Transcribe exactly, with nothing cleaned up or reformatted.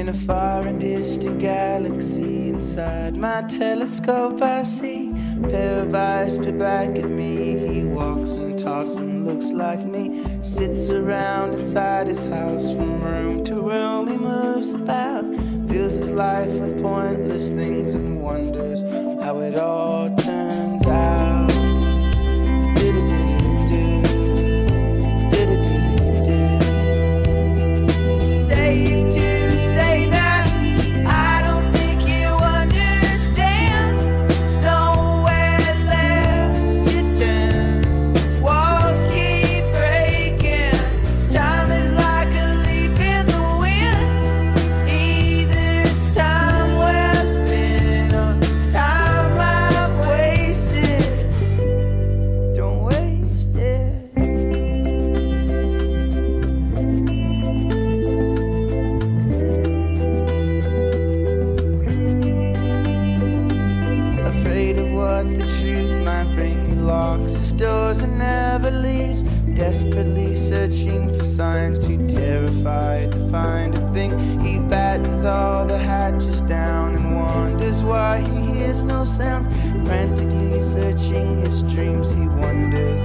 In a far and distant galaxy, inside my telescope I see a pair of eyes peer back at me. He walks and talks and looks like me, sits around inside his house. From room to room he moves about, fills his life with pointless things and wonders how it all turns out. Doors and never leaves, desperately searching for signs, too terrified to find a thing. He battens all the hatches down and wonders why he hears no sounds. Frantically searching his dreams, he wonders